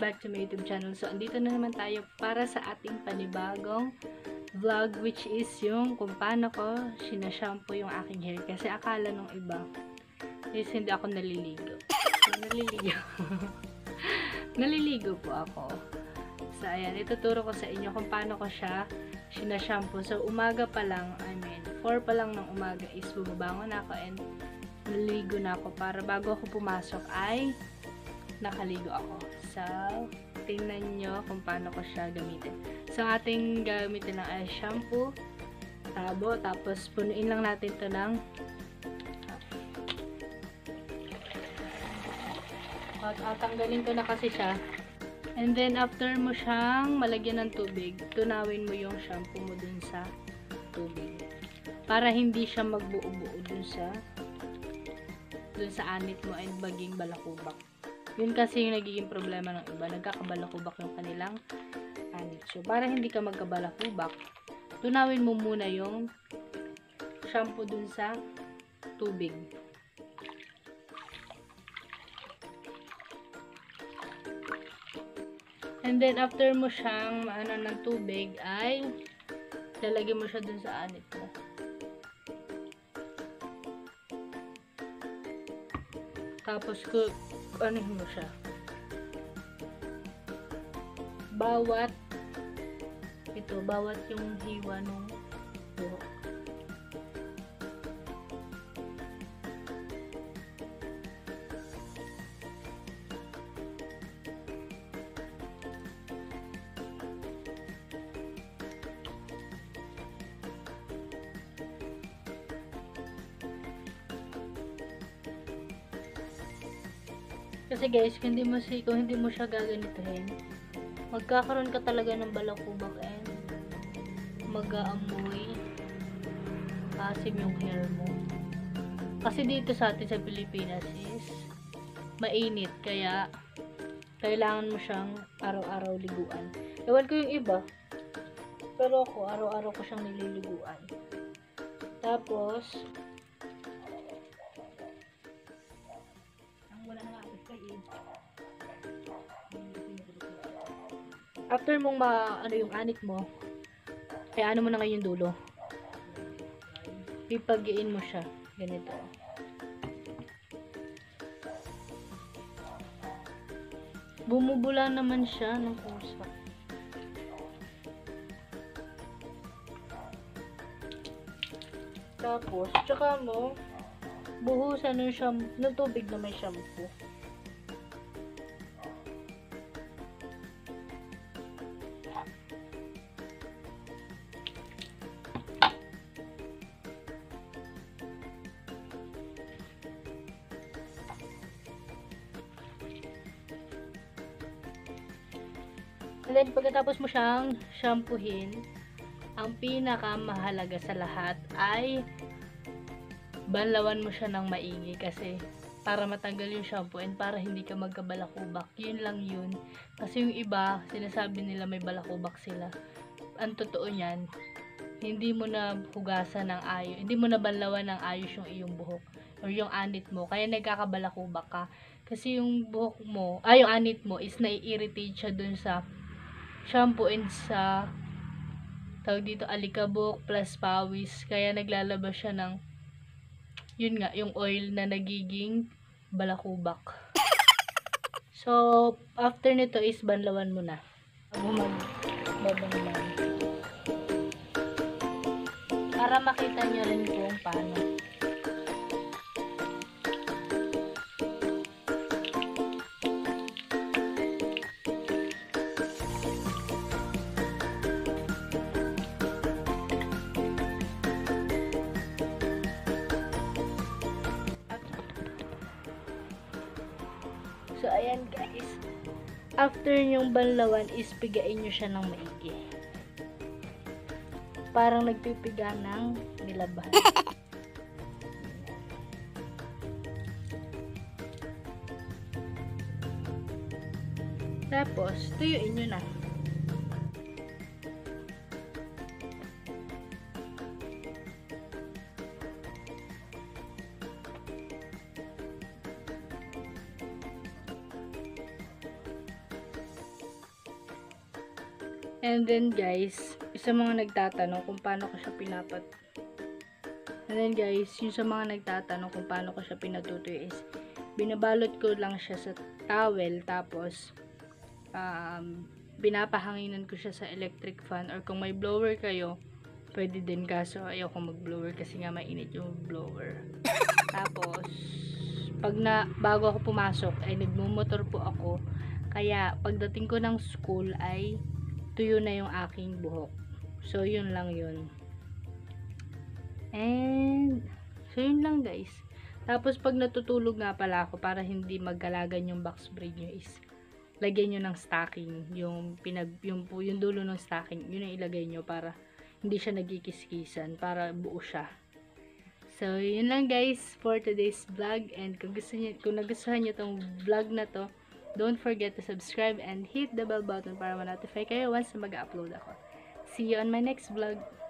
back to my YouTube channel. So, andito na naman tayo para sa ating panibagong vlog, which is yung kung paano ko sinashampoo yung aking hair. Kasi akala nung iba is hindi ako naliligo. So, naliligo. Naliligo po ako. So, ayan, ituturo ko sa inyo kung paano ko siya sinashampoo. So, umaga pa lang, 4 pa lang ng umaga is bumabangon ako and naliligo na ako para bago ako pumasok ay nakaligo ako. So, tingnan nyo kung paano ko siya gamitin. So, ating gamitin lang ay shampoo, tabo, tapos punuin lang natin ito ng tanggalin ko na kasi siya. And then, after mo siyang malagyan ng tubig, tunawin mo yung shampoo mo dun sa tubig. Para hindi siya magbuo-buo dun sa anit mo and maging balakubak. Yun kasi yung nagiging problema ng iba. Nagkakabalakubak yung kanilang anit. So, para hindi ka magkabalakubak, tunawin mo muna yung shampoo dun sa tubig. And then, after mo siyang ng tubig, ay lalagyan mo siya dun sa anit mo. Tapos, anuhin mo siya. Bawat yung hiwa nung buhok. Kasi guys, kung hindi mo siya gaganituhin, magkakaroon ka talaga ng balakubak and mag-aamoy asim yung hair mo. Kasi dito sa atin sa Pilipinas is mainit, kaya kailangan mo siyang araw-araw liguan. Ewan ko yung iba, pero ako araw-araw ko siyang nililiguan. Tapos after mong yung anit mo, kaya ano mo na ngayon dulo, pipagiin mo siya ganito. Bumubula naman siya ng kusa. Tapos tsaka mo buhusan ng tubig na may shampoo. And then, pagkatapos mo siyang shampoohin, ang pinakamahalaga sa lahat ay banlawan mo siya ng maigi kasi para matanggal yung shampoo and para hindi ka magkabalakubak. Yun lang yun. Kasi yung iba, sinasabi nila may balakubak sila. Ang totoo niyan, hindi mo na hugasan ng ayos, hindi mo na banlawan ng ayos yung iyong buhok or yung anit mo. Kaya nagkakabalakubak ka. Kasi yung buhok mo, yung anit mo is nai-irritate siya dun sa shampoo and sa tawag dito alikabok plus pawis, kaya naglalabas siya ng yun nga, yung oil na nagiging balakubak. So, after nito is banlawan mo na. Magbabanglawan. Para makita nyo rin kung paano. So, ayan guys. After yung banlawan is pigain nyo siya ng maigi. Parang nagpipiga ng nilabahan. Tapos, tuyuin nyo na. And then guys, sa mga nagtatanong kung paano ko siya And then guys, yung sa mga nagtatanong kung paano ko siya pinatutuyo is, binabalot ko lang siya sa towel, tapos binapahanginan ko siya sa electric fan, or kung may blower kayo, pwede din, kaso ayoko mag-blower kasi nga mainit yung blower. Tapos, bago ako pumasok, ay nagmumotor po ako, kaya pagdating ko ng school ay tuyo na yung aking buhok. So, yun lang yun. And, so yun lang guys. Tapos, pag natutulog nga pala ako, para hindi maggalagan yung box braid nyo, is lagyan nyo ng stocking, yung dulo ng stocking, yun ang ilagay nyo para hindi siya nagkikiskisan, para buo siya. So, yun lang guys for today's vlog. And kung nagustuhan nyo tong vlog na to, don't forget to subscribe and hit the bell button para ma-notify kayo once na mag-upload ako. See you on my next vlog.